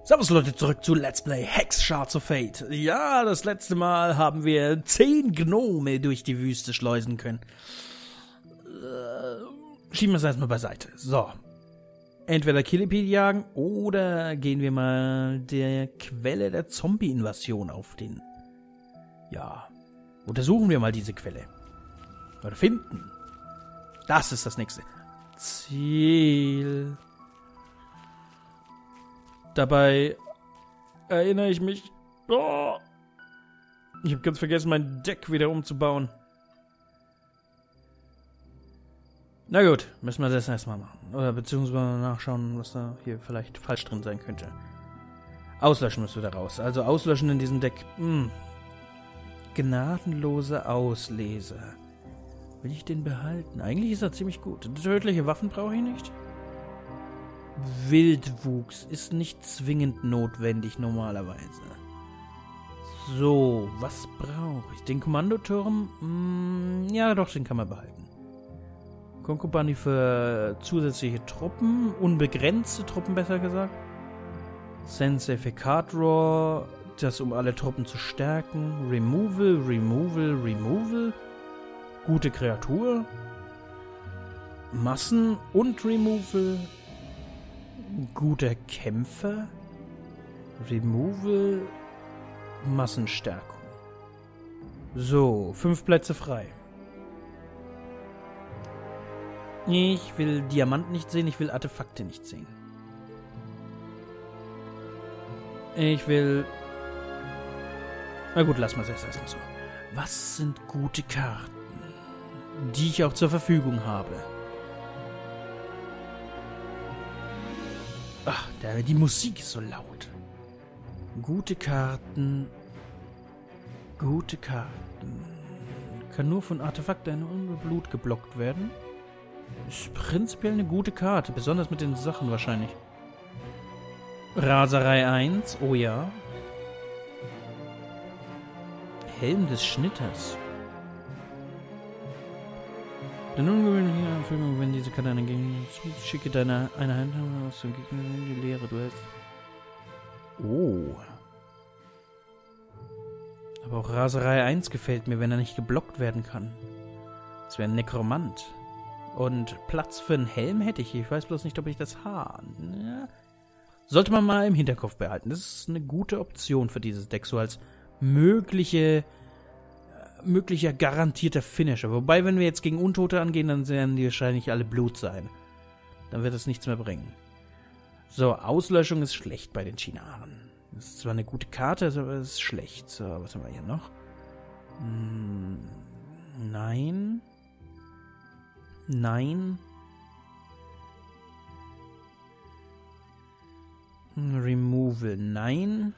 Servus Leute, zurück zu Let's Play Hex Shards of Fate. Ja, das letzte Mal haben wir 10 Gnome durch die Wüste schleusen können. Schieben wir es erstmal beiseite. So. Entweder Killipede jagen oder gehen wir mal der Quelle der Zombie-Invasion auf den... Ja. Untersuchen wir mal diese Quelle. Oder finden. Das ist das nächste. Ziel... Dabei erinnere ich mich... Oh, ich habe ganz vergessen, mein Deck wieder umzubauen. Na gut, müssen wir das erstmal machen. Oder beziehungsweise nachschauen, was da hier vielleicht falsch drin sein könnte. Auslöschen müssen wir da raus. Also auslöschen in diesem Deck. Gnadenlose Ausleser. Will ich den behalten? Eigentlich ist er ziemlich gut. Tödliche Waffen brauche ich nicht. Wildwuchs ist nicht zwingend notwendig normalerweise. So, was brauche ich? Den Kommandoturm? Ja, doch, den kann man behalten. Konkobani für zusätzliche Truppen, unbegrenzte Truppen besser gesagt. Sensei für Card Draw, das um alle Truppen zu stärken. Removal. Gute Kreatur. Massen und Removal. Guter Kämpfer. Removal. Massenstärkung. So, 5 Plätze frei. Ich will Diamant nicht sehen, ich will Artefakte nicht sehen. Ich will... Na gut, lassen wir es erstmal so. Was sind gute Karten, die ich auch zur Verfügung habe? Ach, die Musik ist so laut. Gute Karten. Kann nur von Artefakten ohne Blut geblockt werden. Ist prinzipiell eine gute Karte, besonders mit den Sachen wahrscheinlich. Raserei 1, oh ja. Helm des Schnitters. Den ungewöhnlichen Anführung, wenn diese Karte einen Gegner schicke deine eine Hand aus dem Gegner in die Leere. Du hast. Oh. Aber auch Raserei 1 gefällt mir, wenn er nicht geblockt werden kann. Das wäre ein Nekromant. Und Platz für einen Helm hätte ich. Ich weiß bloß nicht, ob ich das habe. Ja. Sollte man mal im Hinterkopf behalten. Das ist eine gute Option für dieses Deck, so als möglicher garantierter Finisher. Wobei, wenn wir jetzt gegen Untote angehen, dann werden die wahrscheinlich alle Blut sein. Dann wird es nichts mehr bringen. So, Auslöschung ist schlecht bei den Chinaren. Das ist zwar eine gute Karte, aber es ist schlecht. So, was haben wir hier noch? Nein. Removal, nein.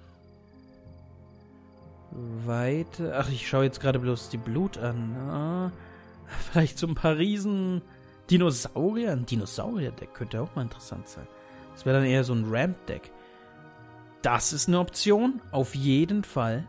Weiter. Ach, ich schaue jetzt gerade bloß die Blut an. Vielleicht so ein paar riesen Dinosaurier. Ein Dinosaurier-Deck könnte auch mal interessant sein. Das wäre dann eher so ein Ramp-Deck. Das ist eine Option, auf jeden Fall.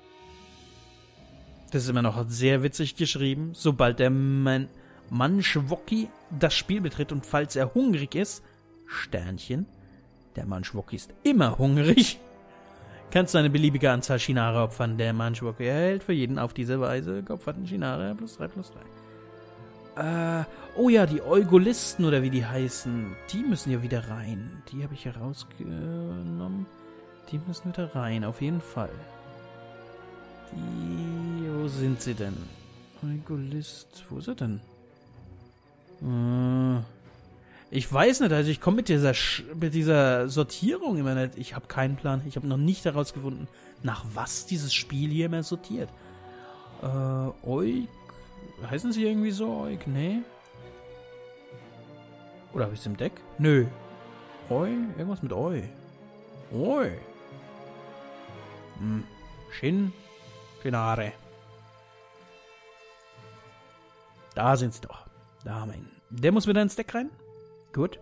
Das ist immer noch sehr witzig geschrieben. Sobald der Manchwoki das Spiel betritt und falls er hungrig ist, Sternchen, der Manchwoki ist immer hungrig, kannst du eine beliebige Anzahl Chinare opfern. Der Manchwoki erhält für jeden auf diese Weise geopferten Chinare +3/+3. Oh ja, die Eugolisten oder wie die heißen, die müssen ja wieder rein. Die habe ich herausgenommen. Die müssen wieder rein, auf jeden Fall. Wo sind sie denn? Eugolist, wo ist er denn? Ich weiß nicht, also ich komme mit dieser Sortierung immer nicht. Ich habe keinen Plan. Ich habe noch nicht herausgefunden, nach was dieses Spiel hier immer sortiert. Eug? Heißen sie irgendwie so? Eug? Nee. Oder habe ich es im Deck? Nö. Eu? Irgendwas mit Eu. Eu. Chinare. Da sind sie doch. Da haben wir ihn. Der muss wieder ins Deck rein. Gut.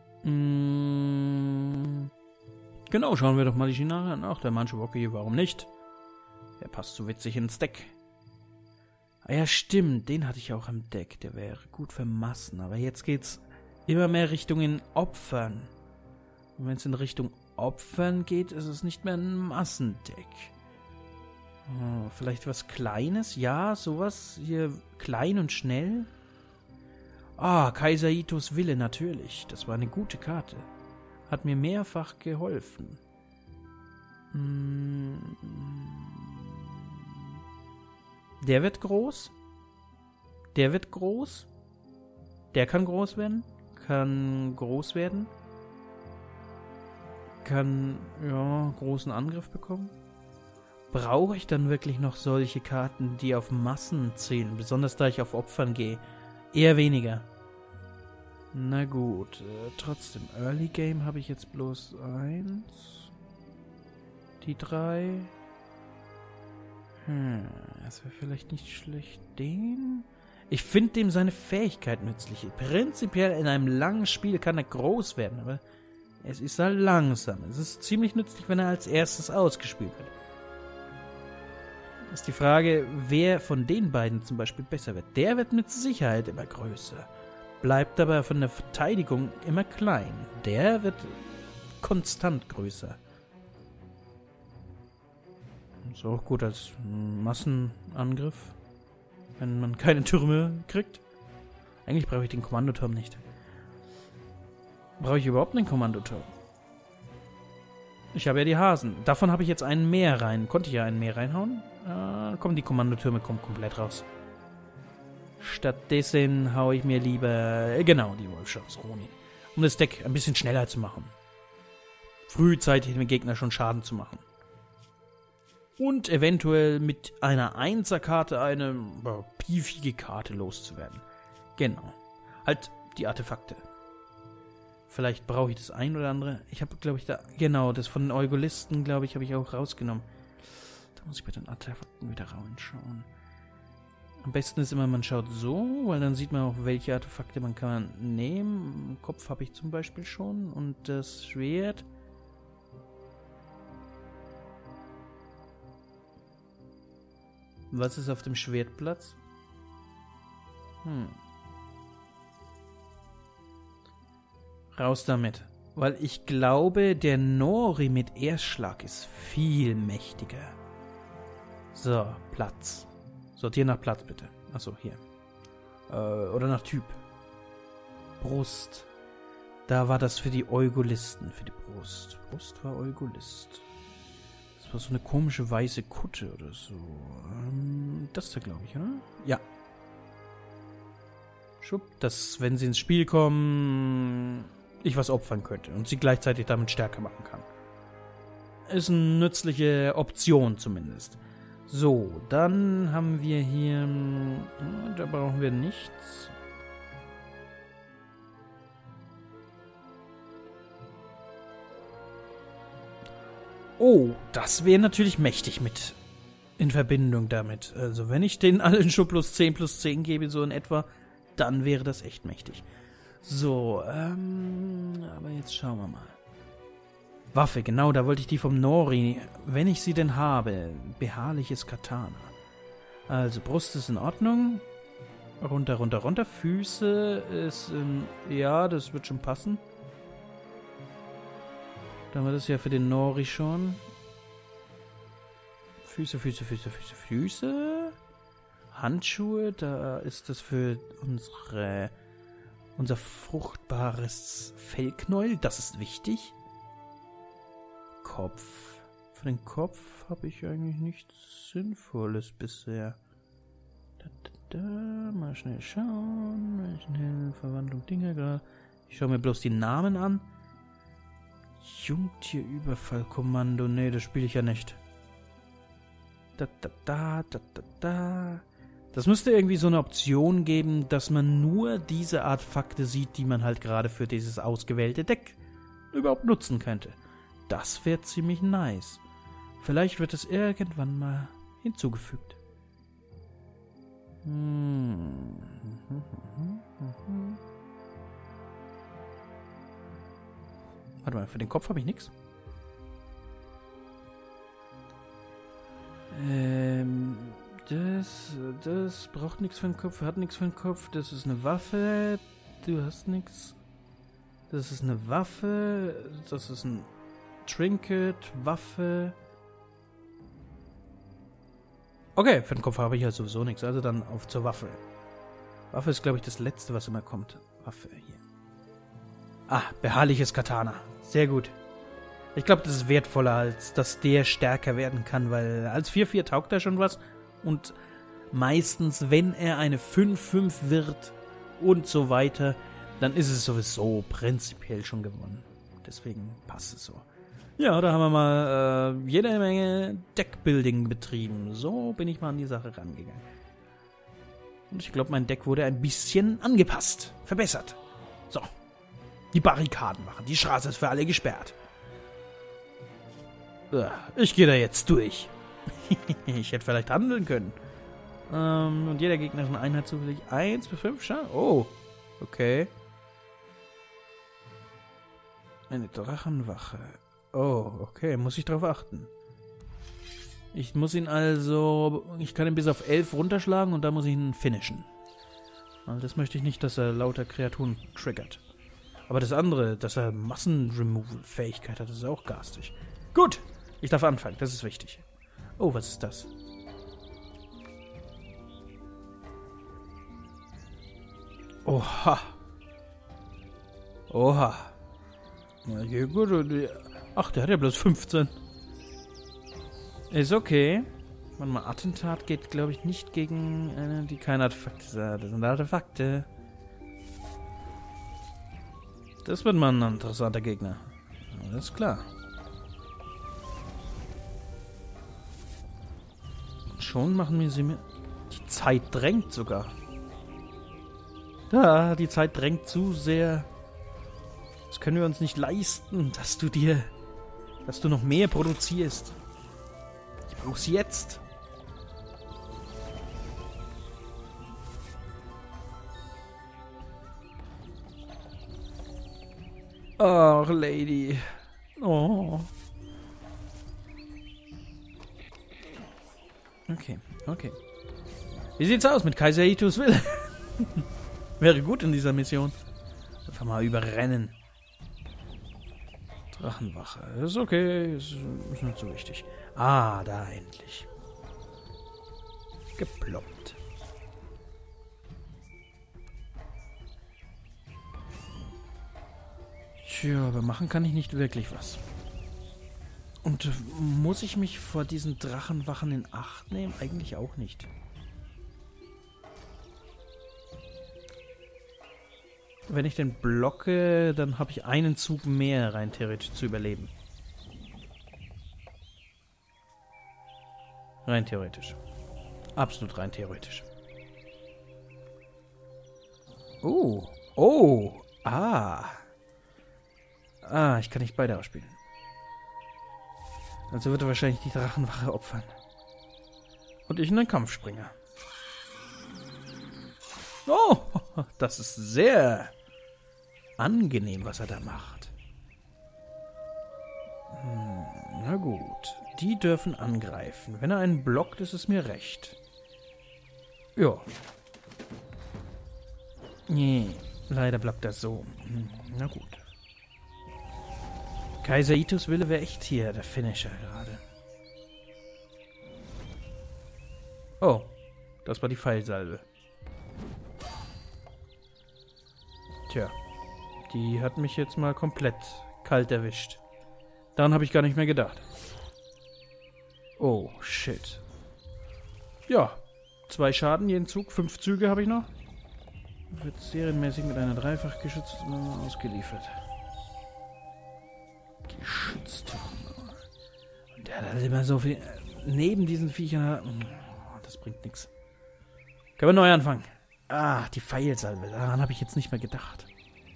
Genau, schauen wir doch mal die Chinare an. Ach, der Manchwoki, warum nicht? Der passt so witzig ins Deck. Ah ja, stimmt. Den hatte ich auch im Deck. Der wäre gut für Massen. Aber jetzt geht's immer mehr Richtung in Opfern. Und wenn es in Richtung Opfern geht, ist es nicht mehr ein Massendeck. Oh, vielleicht was Kleines? Ja, sowas hier klein und schnell. Ah, Kaiser Itos Wille, natürlich. Das war eine gute Karte. Hat mir mehrfach geholfen. Der wird groß. Der wird groß. Der kann groß werden. Kann groß werden. Kann, ja, großen Angriff bekommen. Brauche ich dann wirklich noch solche Karten, die auf Massen zählen? Besonders da ich auf Opfern gehe. Eher weniger. Na gut, trotzdem. Early Game habe ich jetzt bloß 1. Die 3. Das wäre vielleicht nicht schlecht. Den? Ich finde dem seine Fähigkeit nützlich. Prinzipiell in einem langen Spiel kann er groß werden, aber es ist halt langsam. Es ist ziemlich nützlich, wenn er als erstes ausgespielt wird. Ist die Frage, wer von den beiden zum Beispiel besser wird. Der wird mit Sicherheit immer größer. Bleibt aber von der Verteidigung immer klein. Der wird konstant größer. Ist auch gut als Massenangriff, wenn man keine Türme kriegt. Eigentlich brauche ich den Kommandoturm nicht. Brauche ich überhaupt einen Kommandoturm? Ich habe ja die Hasen. Davon habe ich jetzt einen mehr rein. Konnte ich ja einen mehr reinhauen? Die Kommandotürme kommen komplett raus. Stattdessen haue ich mir lieber, genau, die Wolfschaftsroni. Um das Deck ein bisschen schneller zu machen. Frühzeitig dem Gegner schon Schaden zu machen. Und eventuell mit einer 1er-Karte eine piefige Karte loszuwerden. Genau. Halt die Artefakte. Vielleicht brauche ich das ein oder andere. Ich habe, glaube ich, genau, das von den Eugolisten, glaube ich, habe ich auch rausgenommen. Da muss ich bei den Artefakten wieder reinschauen. Am besten ist immer, man schaut so, weil dann sieht man auch, welche Artefakte man kann nehmen. Im Kopf habe ich zum Beispiel schon. Und das Schwert. Was ist auf dem Schwertplatz? Raus damit. Weil ich glaube, der Nori mit Erstschlag ist viel mächtiger. So, Platz. Sortieren nach Platz, bitte. Achso, hier. Oder nach Typ. Brust. Da war das für die Eugolisten. Für die Brust. Brust war Eugolist. Das war so eine komische weiße Kutte oder so. Das da, glaube ich, oder? Ja. Schupp. Dass, wenn sie ins Spiel kommen, ich was opfern könnte und sie gleichzeitig damit stärker machen kann. Ist eine nützliche Option zumindest. So, dann haben wir hier... Da brauchen wir nichts. Oh, das wäre natürlich mächtig mit in Verbindung damit. Also wenn ich den allen schon +10 gebe, so in etwa, dann wäre das echt mächtig. So, aber jetzt schauen wir mal. Waffe, genau, da wollte ich die vom Nori, wenn ich sie denn habe. Beharrliches Katana. Also, Brust ist in Ordnung. Runter, runter, runter. Füße ist, ja, das wird schon passen. Da haben wir das ja für den Nori schon. Füße, Füße, Füße, Füße, Füße. Handschuhe, da ist das für unser fruchtbares Fellknäuel. Das ist wichtig. Kopf. Für den Kopf habe ich eigentlich nichts Sinnvolles bisher. Mal schnell schauen. Mal schnell Verwandlung Dinger gerade. Ich schaue mir bloß die Namen an. Jungtierüberfallkommando. Nee, das spiele ich ja nicht. Das müsste irgendwie so eine Option geben, dass man nur diese Artefakte sieht, die man halt gerade für dieses ausgewählte Deck überhaupt nutzen könnte. Das wäre ziemlich nice. Vielleicht wird es irgendwann mal hinzugefügt. Warte mal, für den Kopf habe ich nichts. Das braucht nichts für den Kopf, hat nichts für den Kopf. Das ist eine Waffe. Du hast nichts. Das ist eine Waffe. Das ist ein Trinket, Waffe. Okay, für den Kopf habe ich ja sowieso nichts. Also dann auf zur Waffe. Waffe ist, glaube ich, das Letzte, was immer kommt. Waffe hier. Ah, beharrliches Katana. Sehr gut. Ich glaube, das ist wertvoller, als dass der stärker werden kann, weil als 4-4 taugt er schon was. Und meistens, wenn er eine 5-5 wird und so weiter, dann ist es sowieso prinzipiell schon gewonnen. Deswegen passt es so. Ja, da haben wir mal jede Menge Deckbuilding betrieben. So bin ich mal an die Sache rangegangen. Und ich glaube, mein Deck wurde ein bisschen angepasst, verbessert. So, die Barrikaden machen. Die Straße ist für alle gesperrt. Ich gehe da jetzt durch. Ich hätte vielleicht handeln können. Und jeder gegnerischen Einheit zufällig 1 bis 5 Schaden. Oh, okay. Eine Drachenwache. Oh, okay, muss ich drauf achten. Ich muss ihn also... Ich kann ihn bis auf 11 runterschlagen und dann muss ich ihn finishen. Also das möchte ich nicht, dass er lauter Kreaturen triggert. Aber das andere, dass er Massen-Removal-Fähigkeit hat, das ist auch garstig. Gut, ich darf anfangen, das ist wichtig. Oh, was ist das? Oha. Oha. Ja, gut. Ach, der hat ja bloß 15. Ist okay. Warte mal, Attentat geht, glaube ich, nicht gegen die keine Artefakte hat. Das sind Artefakte. Das wird mal ein interessanter Gegner. Alles klar. Schon machen wir sie mir... Die Zeit drängt sogar. Ja, die Zeit drängt zu sehr. Das können wir uns nicht leisten, dass du noch mehr produzierst. Ich brauch's jetzt. Ach, Lady. Oh. Okay, okay. Wie sieht's aus mit Kaiser Itus Wille? Wäre gut in dieser Mission. Einfach mal überrennen. Drachenwache. Ist okay, ist nicht so wichtig. Ah, da endlich. Geploppt. Tja, aber machen kann ich nicht wirklich was. Und muss ich mich vor diesen Drachenwachen in Acht nehmen? Eigentlich auch nicht. Wenn ich den blocke, dann habe ich einen Zug mehr rein theoretisch zu überleben. Rein theoretisch. Absolut rein theoretisch. Oh. Oh. Ah. Ah, ich kann nicht beide ausspielen. Also wird er wahrscheinlich die Drachenwache opfern. Und ich in den Kampfspringer. Oh, das ist sehr angenehm, was er da macht. Na gut. Die dürfen angreifen. Wenn er einen blockt, ist es mir recht. Ja. Nee, leider blockt er so. Na gut. Kaiser Itus Wille wäre echt hier, der Finisher gerade. Oh, das war die Pfeilsalve. Tja, die hat mich jetzt mal komplett kalt erwischt. Daran habe ich gar nicht mehr gedacht. Oh, shit. Ja, 2 Schaden jeden Zug, 5 Züge habe ich noch. Wird serienmäßig mit einer Dreifachgeschützten ausgeliefert. Geschützt. Und der hat halt immer so viel... Neben diesen Viechern... Oh, das bringt nichts. Können wir neu anfangen. Ah, die Pfeilsalve. Daran habe ich jetzt nicht mehr gedacht.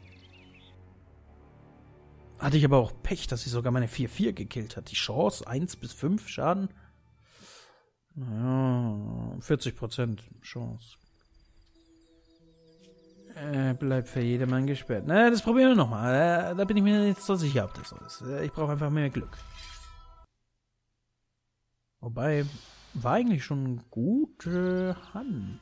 Hatte ich aber auch Pech, dass sie sogar meine 4-4 gekillt hat. Die Chance, 1 bis 5 Schaden. Naja, 40% Chance. Bleibt für jedermann gesperrt. Na, das probieren wir nochmal. Da bin ich mir nicht so sicher, ob das so ist. Ich brauche einfach mehr Glück. Wobei, war eigentlich schon eine gute Hand.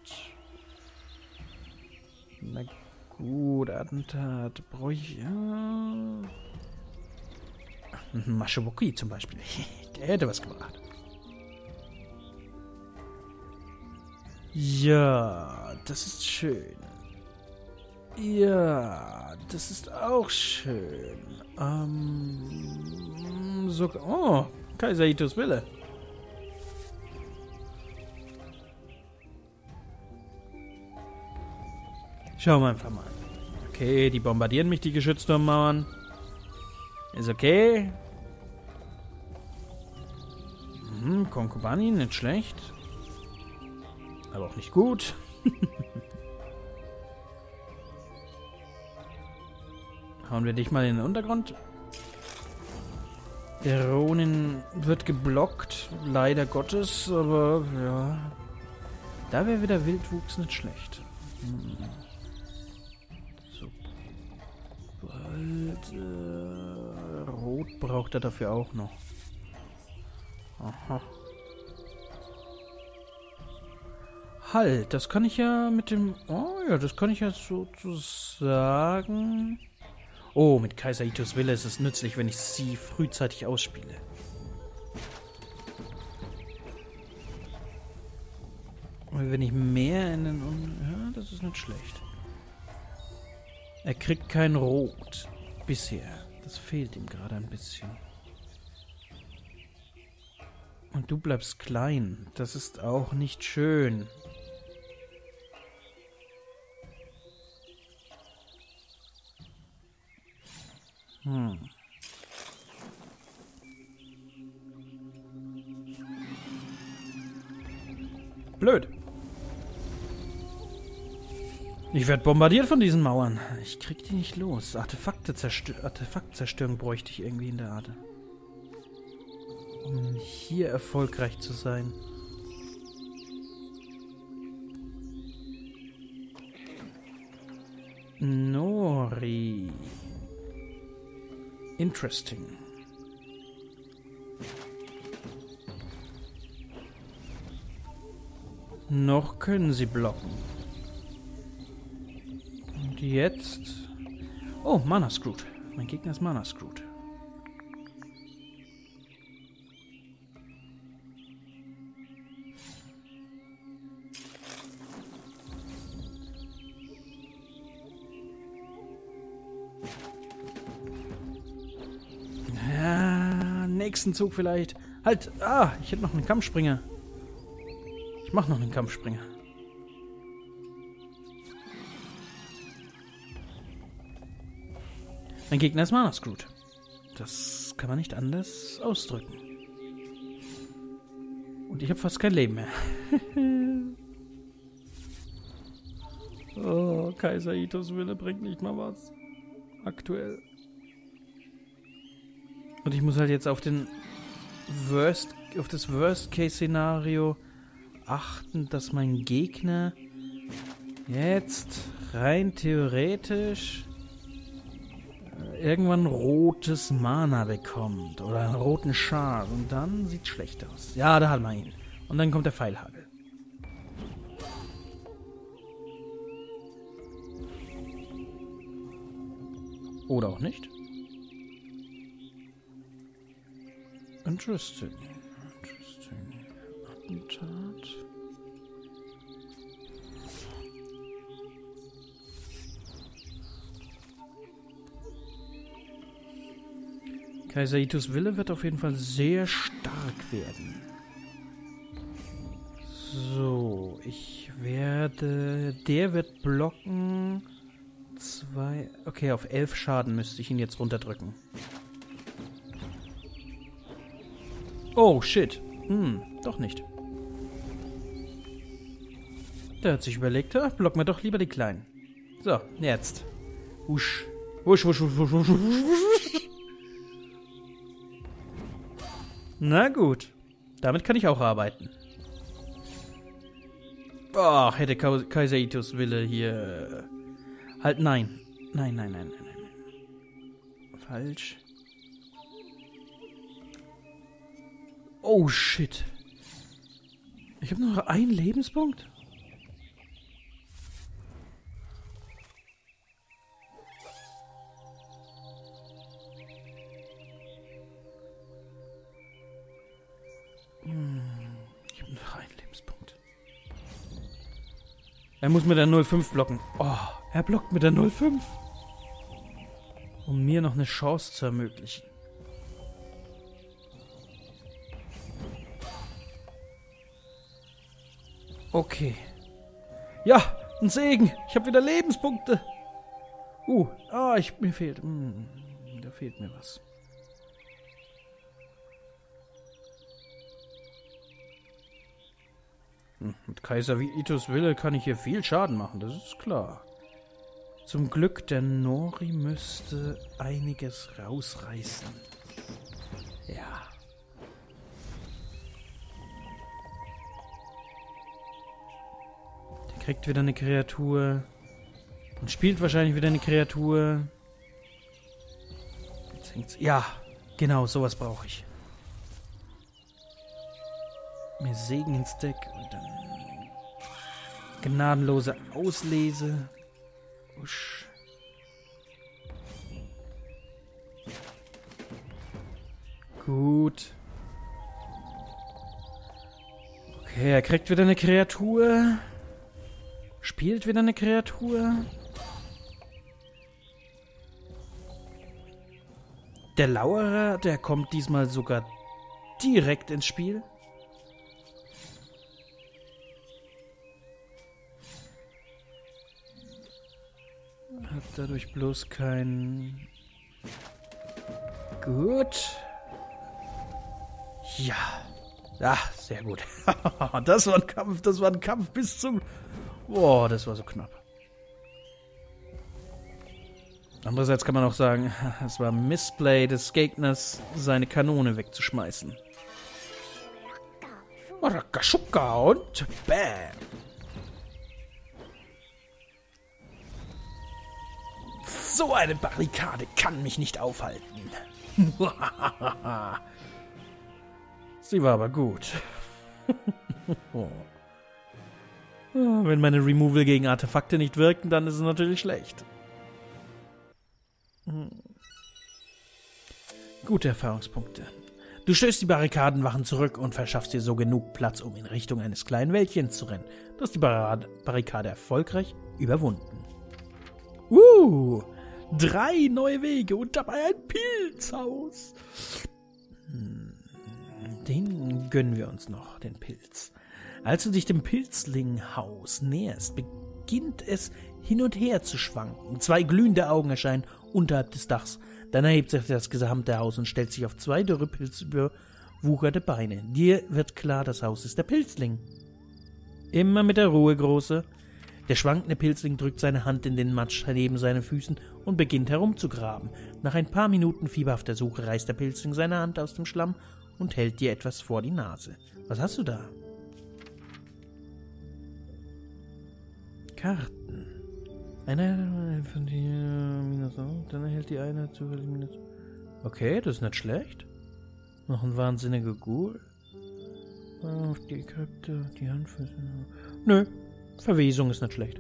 Na gut, Attentat. Brauche ich... Ja. Ein Maschiwoki zum Beispiel. Der hätte was gebracht. Ja, das ist schön. Ja, das ist auch schön. Sogar. Oh, Kaiser Itos Wille. Schauen wir einfach mal. Okay, die bombardieren mich, die Geschützturmmauern. Ist okay. Konkubani, nicht schlecht. Aber auch nicht gut. Hauen wir dich mal in den Untergrund. Der Ronin wird geblockt, leider Gottes, aber ja. Da wäre wieder Wildwuchs nicht schlecht. Sobald Rot braucht er dafür auch noch. Aha. Halt, das kann ich ja mit dem... Oh ja, das kann ich ja sozusagen... Oh, mit Kaiser Itos Wille ist es nützlich, wenn ich sie frühzeitig ausspiele. Und wenn ich mehr in den... Ja, das ist nicht schlecht. Er kriegt kein Rot. Bisher. Das fehlt ihm gerade ein bisschen. Und du bleibst klein. Das ist auch nicht schön. Blöd. Ich werde bombardiert von diesen Mauern. Ich krieg die nicht los. Artefaktzerstörung bräuchte ich irgendwie in der Art. Um hier erfolgreich zu sein. Nori. Interesting. Noch können sie blocken. Und jetzt... Oh, Mana Screwed. Mein Gegner ist Mana Screwed. Ja, nächsten Zug vielleicht. Halt, ich hätte noch einen Kampfspringer. Ich mach noch einen Kampfspringer. Mein Gegner ist Mana Screwed. Das kann man nicht anders ausdrücken. Und ich habe fast kein Leben mehr. Oh, Kaiser Itos Wille bringt nicht mal was. Aktuell. Und ich muss halt jetzt auf das Worst-Case-Szenario achten, dass mein Gegner jetzt rein theoretisch irgendwann rotes Mana bekommt oder einen roten Schal und dann sieht es schlecht aus. Ja, da hat man ihn. Und dann kommt der Pfeilhagel. Oder auch nicht. Interesting. Attentat. Kaiser Itos Wille wird auf jeden Fall sehr stark werden. So, der wird blocken. 2. Okay, auf 11 Schaden müsste ich ihn jetzt runterdrücken. Oh, shit. Doch nicht. Der hat sich überlegt, blocken wir doch lieber die Kleinen. So, jetzt. Wusch. Wusch, wusch, wusch, wusch, wusch, wusch. Na gut. Damit kann ich auch arbeiten. Ach, hätte Kaiser Itos Wille hier... Halt, nein. Nein, nein, nein, nein, nein. Falsch. Oh, shit. Ich habe nur noch einen Lebenspunkt? Er muss mit der 05 blocken. Oh, er blockt mit der 05. Um mir noch eine Chance zu ermöglichen. Okay. Ja, ein Segen. Ich habe wieder Lebenspunkte. Mir fehlt. Da fehlt mir was. Mit Kaiser Vitos Wille kann ich hier viel Schaden machen, das ist klar. Zum Glück, der Nori müsste einiges rausreißen. Ja. Der kriegt wieder eine Kreatur. Und spielt wahrscheinlich wieder eine Kreatur. Jetzt hängt's. Ja, genau, sowas brauche ich. Mir Segen ins Deck und dann gnadenlose Auslese. Usch. Gut. Okay, er kriegt wieder eine Kreatur. Spielt wieder eine Kreatur. Der Lauerer, der kommt diesmal sogar direkt ins Spiel. Hat dadurch bloß kein... Gut. Ja. Ah, sehr gut. Das war ein Kampf bis zum... Boah, das war so knapp. Andererseits kann man auch sagen, es war Missplay des Gegners, seine Kanone wegzuschmeißen. Rakashuka und bam. So eine Barrikade kann mich nicht aufhalten. Sie war aber gut. Wenn meine Removal gegen Artefakte nicht wirken, dann ist es natürlich schlecht. Gute Erfahrungspunkte. Du stößt die Barrikadenwachen zurück und verschaffst dir so genug Platz, um in Richtung eines kleinen Wäldchens zu rennen. Du hast die Barrikade erfolgreich überwunden. 3 neue Wege und dabei ein Pilzhaus. Den gönnen wir uns noch, den Pilz. Als du dich dem Pilzlinghaus näherst, beginnt es hin und her zu schwanken. 2 glühende Augen erscheinen unterhalb des Dachs. Dann erhebt sich das gesamte Haus und stellt sich auf 2 dürre pilzüberwucherte Beine. Dir wird klar, das Haus ist der Pilzling. Immer mit der Ruhe, Große. Der schwankende Pilzling drückt seine Hand in den Matsch neben seinen Füßen und beginnt herumzugraben. Nach ein paar Minuten fieberhafter Suche reißt der Pilzling seine Hand aus dem Schlamm und hält dir etwas vor die Nase. Was hast du da? Karten. Eine von dir minus auf, dann erhält die eine zufällig minus. Okay, das ist nicht schlecht. Noch ein wahnsinniger Ghoul. Auf die Krypte, die Handfüße. Nö, Verwesung ist nicht schlecht.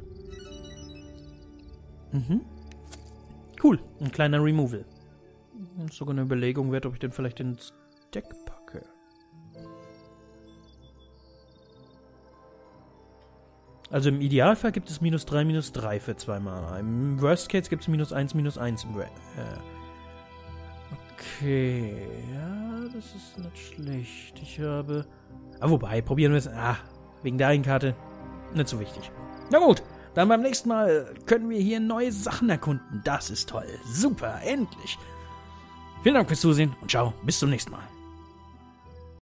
Cool, ein kleiner Removal. Sogar eine Überlegung wert, ob ich den vielleicht ins Deck packe. Also im Idealfall gibt es -3/-3 für 2 Mana. Im Worst Case gibt es -1/-1 im Okay, ja, das ist nicht schlecht. Ich habe... wobei, probieren wir es... wegen der Eigenkarte nicht so wichtig. Na gut, dann beim nächsten Mal können wir hier neue Sachen erkunden. Das ist toll. Super, endlich. Vielen Dank fürs Zusehen und ciao, bis zum nächsten Mal.